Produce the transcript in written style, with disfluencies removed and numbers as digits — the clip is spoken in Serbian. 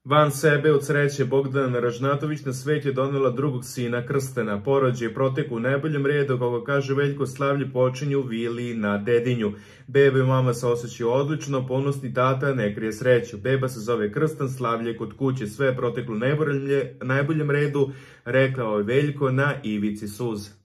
Van sebe od sreće Bogdana Ražnatović na svet je donela drugog sina Krstena. Porođaj proteku u najboljem redu, kako kaže Veljko, slavlje počinje u vili na Dedinju. Beba i mama se osjećaju odlično, ponosni tata ne krije sreću. Beba se zove Krstan, slavlje kod kuće, sve je proteklo u najboljem redu, rekao je Veljko na ivici suze.